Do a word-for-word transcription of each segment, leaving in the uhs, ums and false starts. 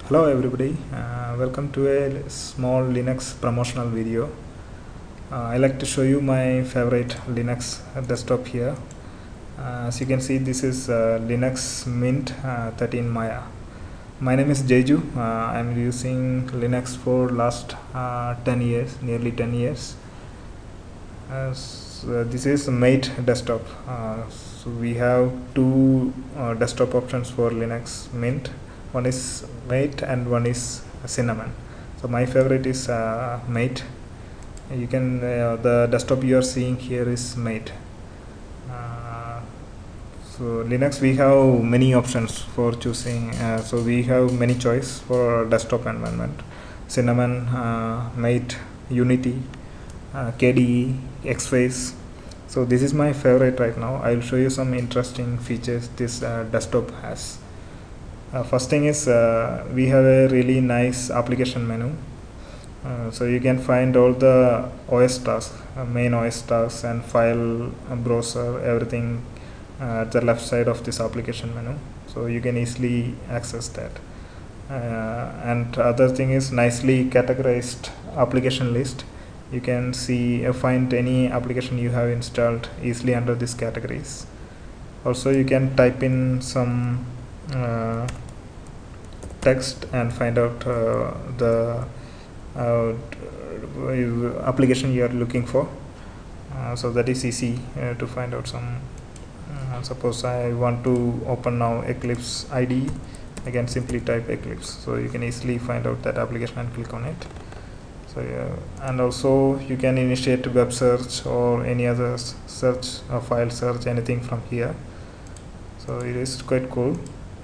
Hello everybody, uh, welcome to a small Linux promotional video. uh, I like to show you my favorite Linux desktop here. Uh, as you can see, this is uh, Linux Mint uh, thirteen Maya. My name is Jeju. uh, I'm using Linux for last uh, ten years, nearly ten years. Uh, so this is Mate desktop. Uh, so we have two uh, desktop options for Linux Mint. One is Mate and one is Cinnamon. So my favorite is uh, Mate. You can uh, the desktop you are seeing here is Mate. Uh, so Linux, we have many options for choosing. Uh, so we have many choice for desktop environment: Cinnamon, uh, Mate, Unity, uh, K D E, X-Face. So this is my favorite right now. I'll show you some interesting features this uh, desktop has. Uh, first thing is uh, we have a really nice application menu. Uh, so you can find all the O S tasks, uh, main O S tasks and file, uh, browser, everything uh, at the left side of this application menu. So you can easily access that. Uh, and other thing is nicely categorized application list. You can see uh, find any application you have installed easily under these categories. Also you can type in some uh, text and find out uh, the uh, application you are looking for. Uh, so that is easy uh, to find out some. Uh, suppose I want to open now Eclipse I D E, I can simply type Eclipse. So you can easily find out that application and click on it. So yeah, and also you can initiate web search or any other search or file search, anything from here. So it is quite cool.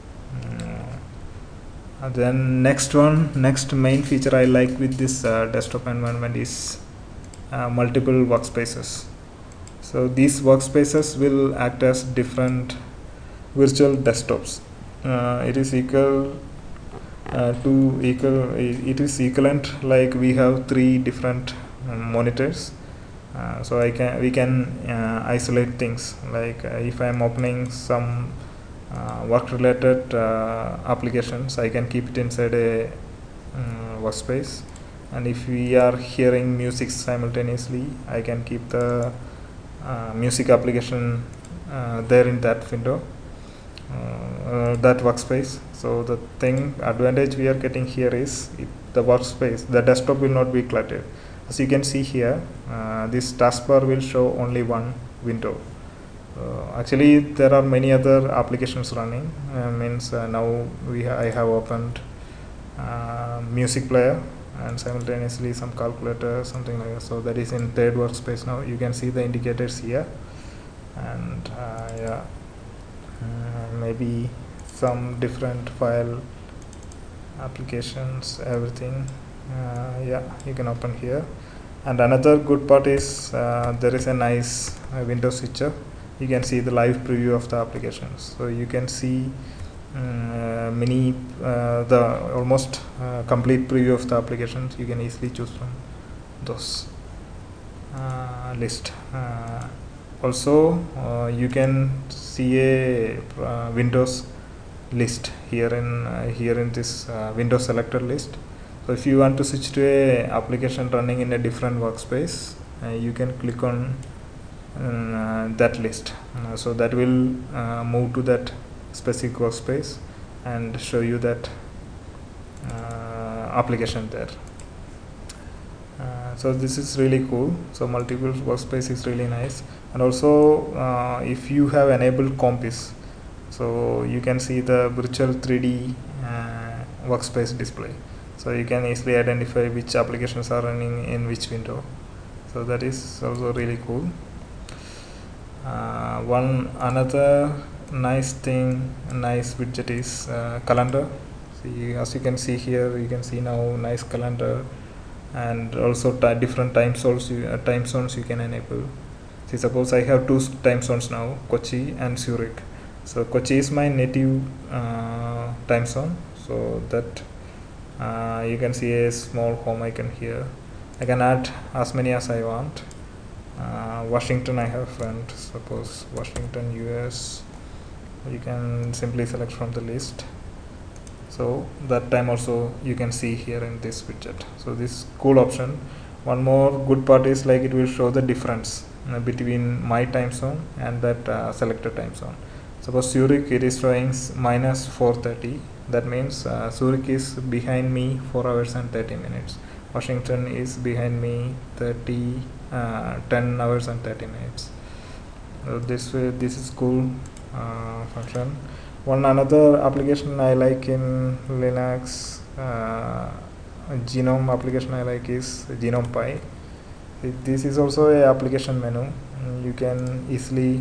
Uh, then next one, next main feature I like with this uh, desktop environment is uh, multiple workspaces. So these workspaces will act as different virtual desktops. Uh, it is equal uh, to equal. It is equivalent like we have three different um, monitors. Uh, so I can we can uh, isolate things like uh, if I am opening some uh, work related uh, applications, I can keep it inside a um, workspace, and if we are hearing music simultaneously, I can keep the uh, music application uh, there in that window, uh, uh, that workspace. So the thing advantage we are getting here is it, the workspace, the desktop will not be cluttered. As you can see here, uh, this taskbar will show only one window. Uh, actually, there are many other applications running. Uh, means uh, now we ha I have opened uh, music player and simultaneously some calculator, something like that. So that is in third workspace now. You can see the indicators here, and uh, yeah, uh, maybe some different file applications, everything. Uh, yeah, you can open here. And another good part is uh, there is a nice uh, window switcher. You can see the live preview of the applications. So you can see uh, many uh, the almost uh, complete preview of the applications. You can easily choose from those uh, list. Uh, also, uh, you can see a uh, Windows list here in uh, here in this uh, Windows selector list. So if you want to switch to a application running in a different workspace, uh, you can click on uh, that list. Uh, so that will uh, move to that specific workspace and show you that uh, application there. Uh, so this is really cool. So multiple workspace is really nice. And also uh, if you have enabled Compis, so you can see the virtual three D uh, workspace display. So you can easily identify which applications are running in which window. So that is also really cool. Uh, one another nice thing, nice widget is uh, calendar. See, as you can see here, you can see now nice calendar, and also different time zones. You, uh, time zones you can enable. See, suppose I have two time zones now, Kochi and Zurich. So Kochi is my native uh, time zone. So that uh, you can see a small home icon here. I can add as many as I want. Uh, Washington, I have friend. Suppose Washington, U S. You can simply select from the list. So that time also you can see here in this widget. So this cool option. One more good part is like it will show the difference uh, between my time zone and that uh, selected time zone. Suppose Zurich, it is showing minus four thirty. That means uh, Zurich is behind me four hours and thirty minutes. Washington is behind me thirty, uh, ten hours and thirty minutes. So this way, this is cool uh, function. One another application I like in Linux, uh, Genome application I like is GenomePy. This is also a application menu. You can easily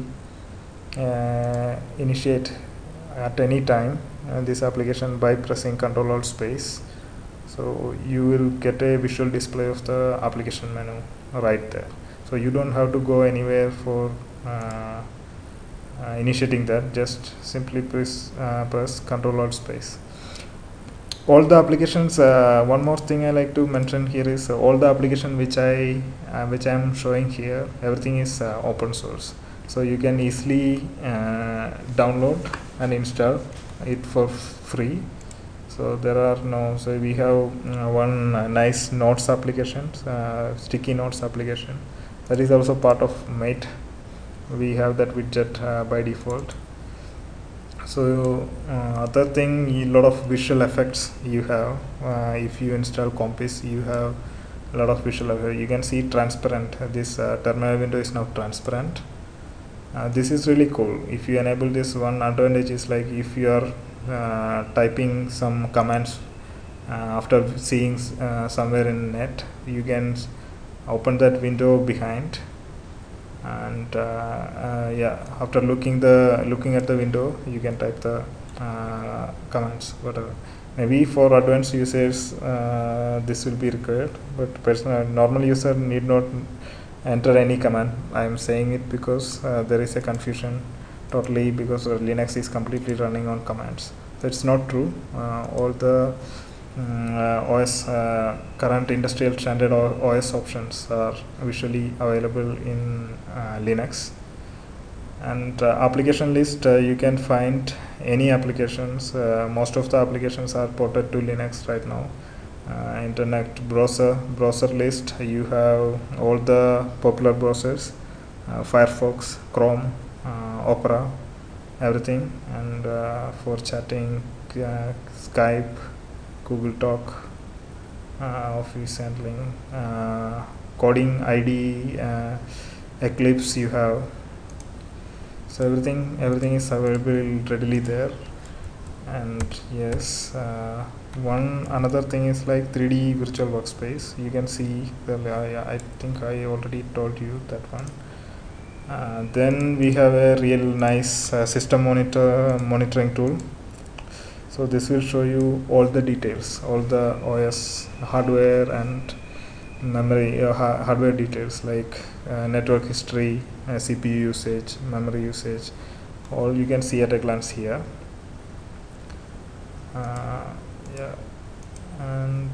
uh, initiate at any time uh, this application by pressing Control Alt Space. So you will get a visual display of the application menu right there. So you don't have to go anywhere for uh, uh, initiating that. Just simply press uh, press Control Alt Space. All the applications. Uh, one more thing I like to mention here is uh, all the application which I uh, which I am showing here. Everything is uh, open source, so you can easily uh, download and install it for free. So there are no. So we have uh, one uh, nice notes application, uh, sticky notes application. That is also part of Mate. We have that widget uh, by default. So uh, other thing, a lot of visual effects you have. Uh, if you install Compiz, you have a lot of visual effects. You can see transparent. This uh, terminal window is now transparent. Uh, this is really cool. If you enable this, one advantage is like if you are uh, typing some commands uh, after seeing uh, somewhere in net, you can open that window behind. And uh, uh, yeah, after looking the looking at the window, you can type the uh, commands, whatever. Maybe for advanced users uh, this will be required, but personal normal user need not enter any command. I am saying it because uh, there is a confusion totally, because uh, Linux is completely running on commands. That's not true. Uh, all the Um, uh, O S uh, current industrial standard O S options are visually available in uh, Linux. And uh, application list, uh, you can find any applications. Uh, most of the applications are ported to Linux right now. Uh, internet browser browser list, you have all the popular browsers, uh, Firefox, Chrome, uh, Opera, everything. And uh, for chatting, uh, Skype, Google Talk, uh, Office handling, uh, coding I D E, uh, Eclipse you have. So everything everything is available readily there. And yes, uh, one another thing is like three D virtual workspace. You can see the I, I think I already told you that one. Uh, then we have a real nice uh, system monitor monitoring tool. So this will show you all the details, all the O S hardware and memory uh, ha hardware details, like uh, network history, uh, C P U usage, memory usage. All you can see at a glance here. Uh, yeah, and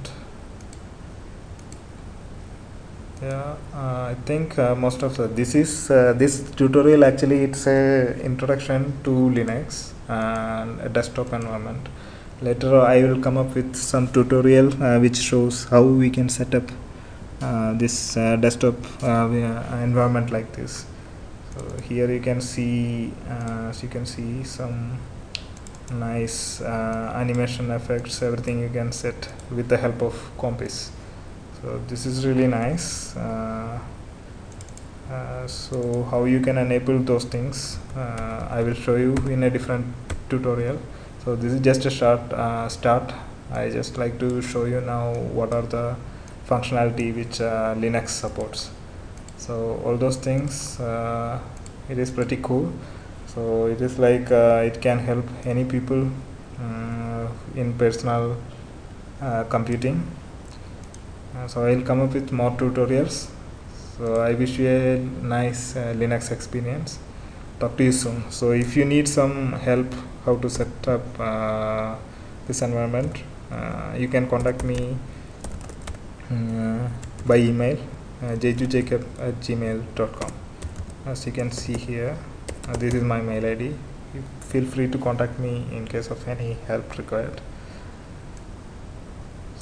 yeah, uh, I think uh, most of the this is uh, this tutorial actually it's a introduction to Linux and a desktop environment. Later I will come up with some tutorial uh, which shows how we can set up uh, this uh, desktop uh, environment like this. So here you can see uh, so you can see some nice uh, animation effects, everything you can set with the help of Compiz. So this is really nice. Uh, uh, so how you can enable those things, uh, I will show you in a different tutorial. So this is just a short uh, start. I just like to show you now what are the functionality which uh, Linux supports. So all those things, uh, it is pretty cool. So it is like uh, it can help any people uh, in personal uh, computing. Uh, so I will come up with more tutorials. So I wish you a nice uh, Linux experience. Talk to you soon. So if you need some help how to set up uh, this environment, uh, you can contact me uh, by email, uh, j two jacob at gmail dot com. As you can see here, uh, this is my mail I D. You feel free to contact me in case of any help required.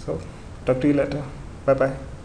So talk to you later. Bye bye.